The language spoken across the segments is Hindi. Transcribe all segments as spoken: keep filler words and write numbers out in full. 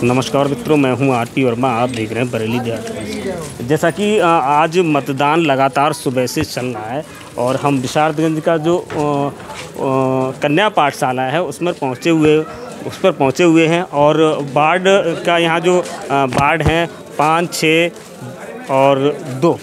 नमस्कार मित्रों, मैं हूं आरपी वर्मा। आप देख रहे हैं बरेली देहात। जैसा कि आज मतदान लगातार सुबह से चल रहा है और हम विशारदगंज का जो कन्या पाठशाला है उसमें पहुंचे हुए उस पर पहुंचे हुए हैं और वार्ड का यहाँ जो वार्ड हैं पाँच छः और दो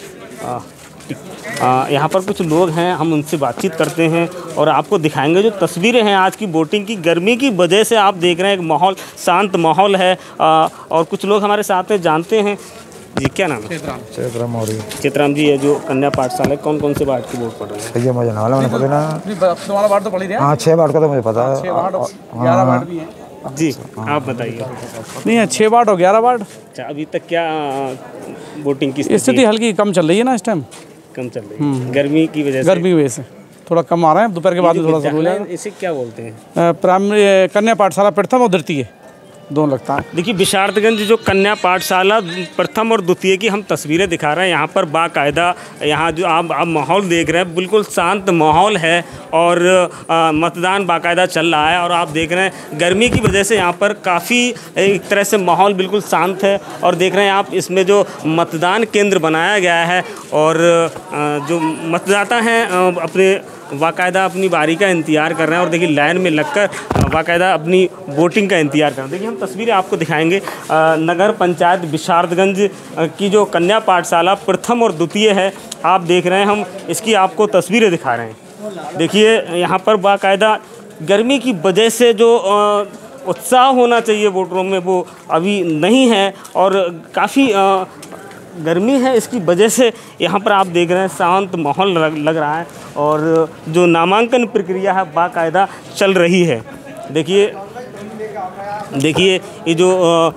यहाँ पर कुछ लोग हैं, हम उनसे बातचीत करते हैं और आपको दिखाएंगे जो तस्वीरें हैं आज की वोटिंग की। गर्मी की वजह से आप देख रहे हैं एक माहौल, शांत माहौल है आ, और कुछ लोग हमारे साथ में जानते हैं। जी क्या नाम है? चेतराम चेतराम मौर्य। चेतराम जी, ये जो कन्या पाठशाला है कौन कौन से वार्ड की वोट पड़ रही है? ये मुझे नाम मैंने पता ना, तुम्हारा वार्ड तो पड़ी है। हाँ छः वार्ड का तो मुझे पता है। ग्यारह वार्ड भी है जी, आप बताइए। नहीं है, छः वार्ड और ग्यारह वार्ड। अच्छा, अभी तक क्या वोटिंग की स्थिति हल्की कम चल रही है ना इस टाइम? कम चल रही है गर्मी की वजह से। गर्मी की वजह से थोड़ा कम आ रहा है, दोपहर के बाद में थोड़ा सा हो जाएगा। इसे क्या बोलते हैं? प्राइमरी कन्या पाठशाला प्रथम और द्वितीय दोनों लगता है। देखिए, विशारदगंज जो कन्या पाठशाला प्रथम और द्वितीय की हम तस्वीरें दिखा रहे हैं। यहाँ पर बाकायदा यहाँ जो आप आप माहौल देख रहे हैं, बिल्कुल शांत माहौल है और आ, मतदान बाकायदा चल रहा है। और आप देख रहे हैं गर्मी की वजह से यहाँ पर काफ़ी एक तरह से माहौल बिल्कुल शांत है। और देख रहे हैं आप, इसमें जो मतदान केंद्र बनाया गया है और आ, जो मतदाता हैं अपने बाकायदा अपनी बारी का इंतज़ार कर रहे हैं और देखिए लाइन में लगकर बाकायदा अपनी वोटिंग का इंतज़ार कर रहे हैं। देखिए, हम तस्वीरें आपको दिखाएंगे। नगर पंचायत विशारदगंज की जो कन्या पाठशाला प्रथम और द्वितीय है, आप देख रहे हैं, हम इसकी आपको तस्वीरें दिखा रहे हैं। देखिए, यहाँ पर बाकायदा गर्मी की वजह से जो उत्साह होना चाहिए वोटरों में वो अभी नहीं है और काफ़ी गर्मी है, इसकी वजह से यहाँ पर आप देख रहे हैं शांत माहौल लग रहा है और जो नामांकन प्रक्रिया है बाकायदा चल रही है। देखिए देखिए ये जो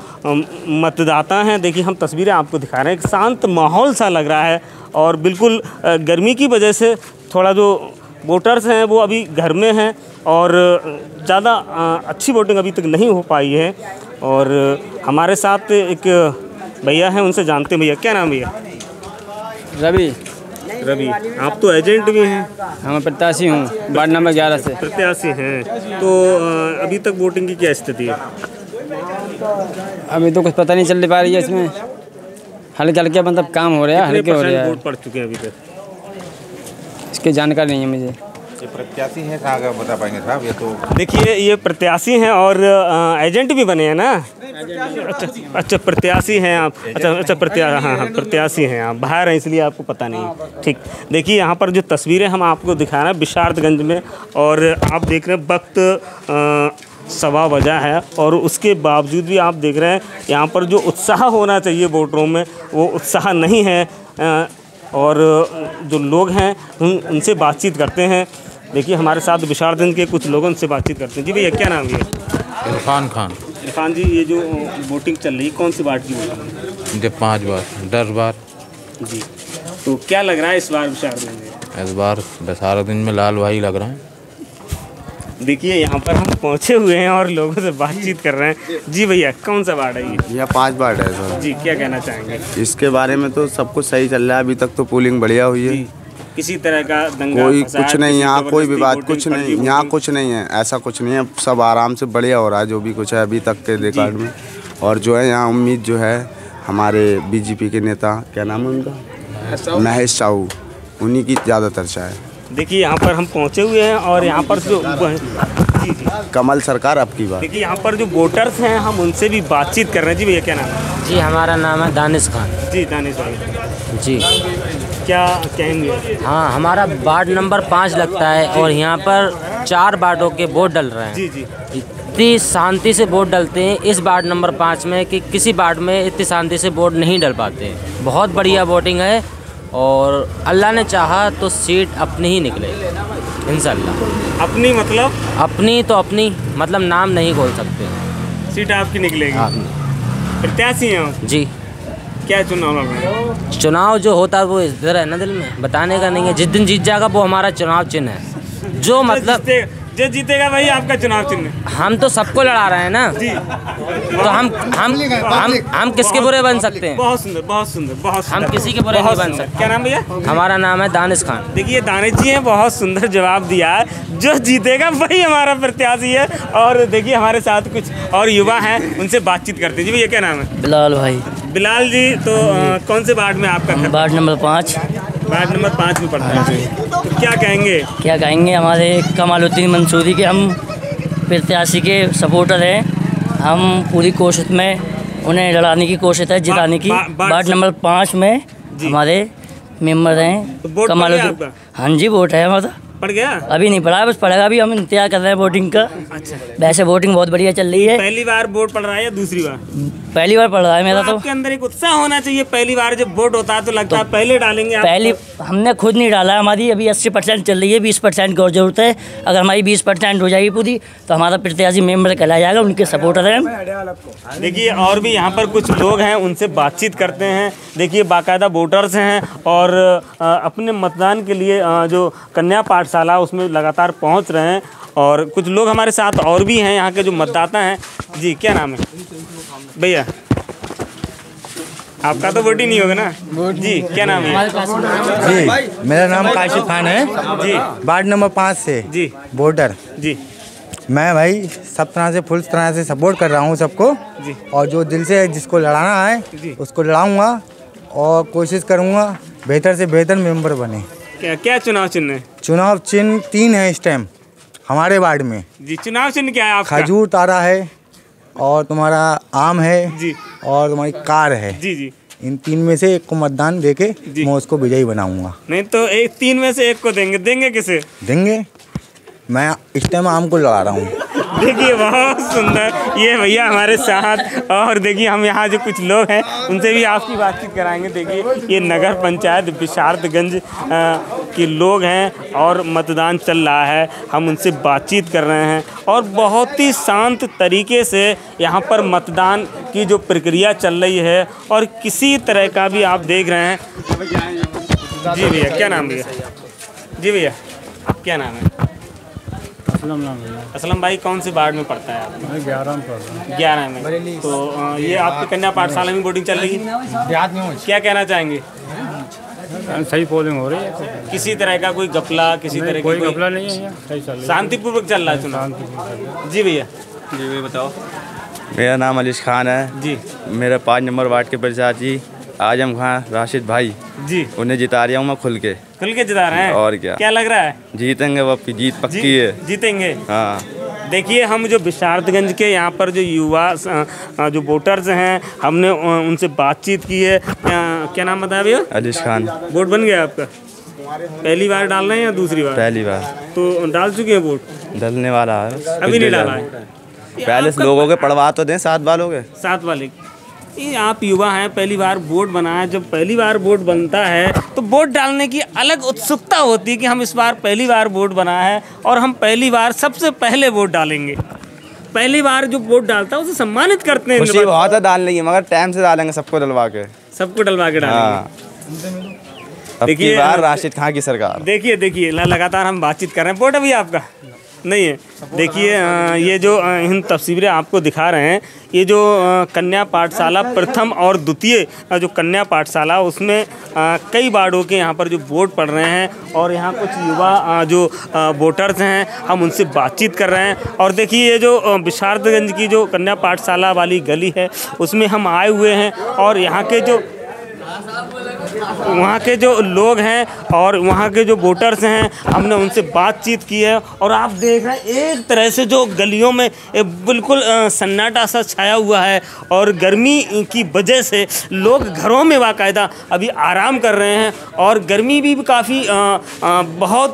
मतदाता हैं, देखिए हम तस्वीरें आपको दिखा रहे हैं, एक शांत माहौल सा लग रहा है और बिल्कुल गर्मी की वजह से थोड़ा जो वोटर्स हैं वो अभी घर में हैं और ज़्यादा अच्छी वोटिंग अभी तक नहीं हो पाई है। और हमारे साथ एक भैया हैं, उनसे जानते हैं। भैया क्या नाम? भैया रवि। रवि, आप तो एजेंट भी हैं? हम प्रत्याशी हूँ वार्ड नंबर ग्यारह से। प्रत्याशी हैं, तो अभी तक वोटिंग की क्या स्थिति है? अभी तो कुछ पता नहीं चल पा रही है इसमें, हल्के हल्के मतलब काम हो रहा है, हल्के हो रहा है। वोट पड़ चुके हैं अभी तक? इसकी जानकारी नहीं है मुझे। ये प्रत्याशी हैं, कहाँ बता पाएंगे साहब? ये तो देखिए, ये प्रत्याशी हैं और एजेंट भी बने हैं ना? अच्छा अच्छा, प्रत्याशी हैं आप? अच्छा अच्छा, प्रत्या हाँ हाँ प्रत्याशी हैं आप, बाहर हैं इसलिए आपको पता नहीं। ठीक, देखिए यहाँ पर जो तस्वीरें हम आपको दिखा रहे हैं विशारदगंज में और आप देख रहे हैं वक्त सवा बजा है और उसके बावजूद भी आप देख रहे हैं यहाँ पर जो उत्साह होना चाहिए वोटरों में वो उत्साह नहीं है। और जो लोग हैं उन उनसे बातचीत करते हैं। देखिए, हमारे साथ विशारदगंज के कुछ लोगों से बातचीत करते हैं। जी भैया क्या नाम है? इरफान खान। इरफान जी, ये जो वोटिंग चल रही है कौन सी वार्ड की वोटिंग है? जब पाँच बार दस बार जी, तो क्या लग रहा है इस बार विशारदगंज में? इस बार विशारदगंज में लाल भाई लग रहे हैं। देखिए, यहाँ पर हम पहुँचे हुए हैं और लोगों से बातचीत कर रहे हैं। जी भैया, कौन सा वार्ड है ये? यह पांच वार्ड है सर। जी, क्या कहना चाहेंगे? इसके बारे में तो सब कुछ सही चल रहा है, अभी तक तो पोलिंग बढ़िया हुई है। किसी तरह का दंगा कोई फसाद, कुछ नहीं, यहाँ कोई विवाद कुछ वोटिंग, नहीं, यहाँ कुछ नहीं है, ऐसा कुछ नहीं है। सब आराम से बढ़िया हो रहा है जो भी कुछ है अभी तक के रिकॉर्ड में। और जो है यहाँ उम्मीद जो है हमारे बीजेपी के नेता, क्या नाम है उनका, महेश साहू, उन्हीं की ज़्यादा चर्चा है। देखिए, यहाँ पर हम पहुँचे हुए हैं और यहाँ पर जो जी जी कमल सरकार अब की बात। देखिए, यहाँ पर जो वोटर्स हैं हम उनसे भी बातचीत कर रहे हैं। जी भैया क्या नाम है? जी, हमारा नाम है दानिश खान। जी दानिश भाई जी, क्या कहेंगे? हाँ, हमारा वार्ड नंबर पाँच लगता है और यहाँ पर चार वार्डों के वोट डल रहे हैं। जी जी, इतनी शांति से वोट डलते हैं इस वार्ड नंबर पाँच में कि किसी वार्ड में इतनी शांति से वोट नहीं डल पाते हैं। बहुत बढ़िया वोटिंग है और अल्लाह ने चाहा तो सीट अपनी ही निकले इंशाल्लाह। अपनी मतलब? अपनी तो अपनी मतलब नाम नहीं खोल सकते। सीट आपकी निकलेगी? प्रत्याशी हैं आप? जी। क्या चुनाव लड़ रहे हैं? चुनाव जो होता है वो इधर है ना, दिल में बताने का नहीं है। जिस दिन जीत जाएगा वो हमारा चुनाव चिन्ह है। जो मतलब जो जीतेगा भाई आपका चुनाव चिन्ह। हम तो सबको लड़ा रहे हैं ना जी। तो हम हम हम हम किसके बुरे बन सकते हैं? बहुत सुंदर, बहुत सुंदर, बहुत सुंदर। हम किसी के बुरे नहीं बन सकते। क्या नाम भैया? हमारा नाम है दानिश खान। देखिए दानिश जी हैं, बहुत सुंदर जवाब दिया है। जो जीतेगा वही हमारा प्रत्याशी है। और देखिए हमारे साथ कुछ और युवा हैं, उनसे बातचीत करते हैं। जी भैया क्या नाम है? बिलाल भाई। बिलाल जी, तो आ, कौन से वार्ड में आपका घर? वार्ड नंबर पाँच। वार्ड नंबर पाँच में पड़ता है। तो क्या कहेंगे? क्या कहेंगे, हमारे कमालुद्दीन मंसूरी के हम प्रत्याशी के सपोर्टर हैं। हम पूरी कोशिश में उन्हें लड़ाने की कोशिश है, जिताने की। बा- बा- वार्ड नंबर पाँच में हमारे मेंबर तो हैं वोट पड़ गया कमालुद्दीन। आपका? हाँ जी, वोट है हमारा। पड़ गया? अभी नहीं पड़ा, बस पड़ेगा। अभी हम इंतजार कर रहे हैं वोटिंग का। अच्छा, वैसे वोटिंग बहुत बढ़िया चल रही है। पहली बार वोट पड़ रहा है या दूसरी बार? पहली बार पड़ रहा है मेरा तो तो। आपके अंदर एक उत्साह होना चाहिए। पहली बार जब वोट होता है तो लगता है पहले डालेंगे आप। पहली हमने खुद नहीं डाला। हमारी अभी अस्सी परसेंट चल रही है, बीस परसेंट की और ज़रूरत है। अगर हमारी बीस परसेंट हो जाएगी पूरी तो हमारा प्रत्याशी मेंबर कहलाया जाएगा। उनके सपोर्टर हैं हम। देखिए और भी यहाँ पर कुछ लोग हैं, उनसे बातचीत करते हैं। देखिए बाकायदा वोटर्स हैं और अ, अपने मतदान के लिए अ, जो कन्या पाठशाला उसमें लगातार पहुँच रहे हैं। और कुछ लोग हमारे साथ और भी हैं यहाँ के जो मतदाता हैं। जी क्या नाम है भैया? आपका तो वोट ही नहीं होगा ना? जी क्या नाम है? जी मेरा नाम काशिफ खान है जी। वार्ड नंबर पाँच से जी वोटर। जी मैं भाई सब तरह से फुल तरह से सपोर्ट कर रहा हूँ सबको जी। और जो दिल से जिसको लड़ाना जी। है उसको लड़ाऊंगा और कोशिश करूँगा बेहतर से बेहतर मेंबर बने। क्या क्या चुनाव चिन्ह है? चुनाव चिन्ह तीन है इस टाइम हमारे वार्ड में। जी चुनाव चिन्ह क्या है आपका? खजूर तारा है और तुम्हारा आम है जी और तुम्हारी कार है। जी जी। इन तीन में से एक को मतदान देके जी। मैं उसको विजयी बनाऊंगा। नहीं तो एक तीन में से एक को देंगे। देंगे किसे? देंगे। मैं इस टाइम आम को लगा रहा हूँ। देखिए बहुत सुंदर ये भैया हमारे साथ। और देखिए हम यहाँ जो कुछ लोग हैं उनसे भी आपकी बातचीत कराएंगे। देखिए ये नगर पंचायत विशारदगंज के लोग हैं और मतदान चल रहा है। हम उनसे बातचीत कर रहे हैं और बहुत ही शांत तरीके से यहाँ पर मतदान की जो प्रक्रिया चल रही है। और किसी तरह का भी आप देख रहे हैं। जी भैया क्या नाम भैया? जी भैया क्या नाम है? असलम भाई कौन से वार्ड में पड़ता है आप? ग्यारह में पड़ रहा है। ग्यारह में। तो अ, ये आपकी कन्या पाठशाला में वोटिंग चल रही है। देहात में क्या कहना चाहेंगे? सही पोलिंग हो रही है। किसी तरह का कोई घपला, किसी तरह की कोई कोई घपला नहीं है यहाँ, सही चल रही है। शांतिपूर्वक चल रहा है चुनाव? जी भैया। जी भैया बताओ। मेरा नाम अलीश खान है जी। मेरा पाँच नंबर वार्ड के प्रत्याशी आजम खान राशिद भाई जी। उन्हें जिता रहा हूँ मैं खुल के। खुल के जिता रहे हैं? और क्या क्या लग रहा है? जीतेंगे वो, जीत पक्की जी, है। जीतेंगे। हाँ देखिए हम जो विशारदगंज के यहाँ पर जो युवा अ, जो वोटर्स हैं हमने अ, उनसे बातचीत की है। क्या, क्या नाम बताया भैया? अलीश खान। वोट बन गया आपका? पहली बार डाल रहे हैं या दूसरी बार? पहली बार। तो डाल चुके हैं वोट? डलने वाला है, अभी नहीं डाला है? पहले से लोगों के पढ़वा तो दें, सात वालों के। सात वाले ये आप युवा हैं, पहली बार वोट बना है। जब पहली बार वोट बनता है तो वोट डालने की अलग उत्सुकता होती है कि हम इस बार पहली बार वोट बना है और हम पहली बार सबसे पहले वोट डालेंगे। पहली बार जो वोट डालता है उसे सम्मानित करते हैं। खुशी बहुत है डालने की, मगर टाइम से डालेंगे सबको डलवा के। सबको डलवा के डालेंगे। हाँ। अब की देखिए बार राशिद खान की सरकार। देखिए देखिए लगातार हम बातचीत कर रहे हैं। वोट अभी आपका नहीं है? देखिए अ, ये जो अ, इन तस्वीरें आपको दिखा रहे हैं, ये जो अ, कन्या पाठशाला प्रथम और द्वितीय अ, जो कन्या पाठशाला उसमें अ, कई वार्डों के यहाँ पर जो वोट पड़ रहे हैं और यहाँ कुछ युवा अ, जो अ, वोटर्स हैं हम उनसे बातचीत कर रहे हैं। और देखिए ये जो अ, विशारदगंज की जो कन्या पाठशाला वाली गली है उसमें हम आए हुए हैं और यहाँ के जो वहाँ के जो लोग हैं और वहाँ के जो वोटर्स हैं हमने उनसे बातचीत की है। और आप देख रहे हैं एक तरह से जो गलियों में बिल्कुल सन्नाटा सा छाया हुआ है और गर्मी की वजह से लोग घरों में बाकायदा अभी आराम कर रहे हैं। और गर्मी भी काफ़ी बहुत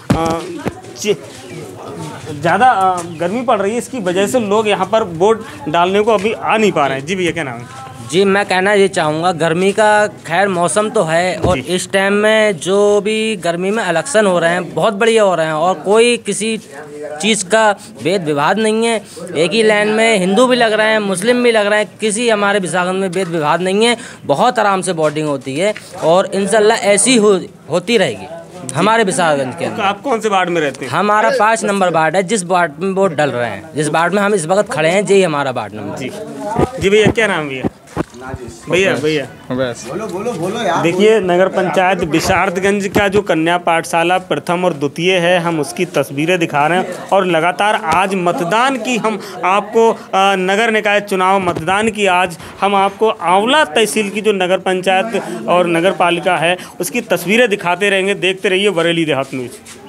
ज़्यादा गर्मी पड़ रही है, इसकी वजह से लोग यहाँ पर वोट डालने को अभी आ नहीं पा रहे हैं। जी भैया क्या नाम है? जी मैं कहना ये चाहूँगा, गर्मी का खैर मौसम तो है और इस टाइम में जो भी गर्मी में इलेक्शन हो रहे हैं बहुत बढ़िया हो रहे हैं और कोई किसी चीज़ का भेद विवाद नहीं है। एक ही लाइन में हिंदू भी लग रहे हैं, मुस्लिम भी लग रहे हैं, किसी हमारे विशाखागंज में भेद विवाद नहीं है। बहुत आराम से वोटिंग होती है और इंशाल्लाह ऐसी हो होती रहेगी। हमारे विशालगंज के अंदर। आप कौन से वार्ड में रहते हैं? हमारा पाँच नंबर वार्ड है, जिस वार्ड में वोट डल रहे हैं, जिस वार्ड में हम इस वक्त खड़े हैं, यही हमारा वार्ड नंबर। जी जी भैया, क्या नाम भैया? भैया भैया बोलो बोलो बोलो यार। देखिए, नगर पंचायत विशारदगंज का जो कन्या पाठशाला प्रथम और द्वितीय है, हम उसकी तस्वीरें दिखा रहे हैं। और लगातार आज मतदान की हम आपको आ, नगर निकाय चुनाव मतदान की आज हम आपको आंवला तहसील की जो नगर पंचायत और नगर पालिका है उसकी तस्वीरें दिखाते रहेंगे। देखते रहिए बरेली देहात न्यूज़।